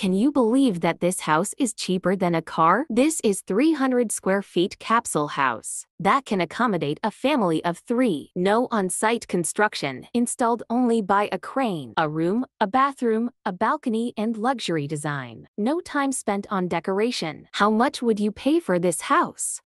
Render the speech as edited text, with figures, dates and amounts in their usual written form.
Can you believe that this house is cheaper than a car? This is 300 square feet capsule house that can accommodate a family of 3. No on-site construction, installed only by a crane. A room, a bathroom, a balcony, and luxury design. No time spent on decoration. How much would you pay for this house?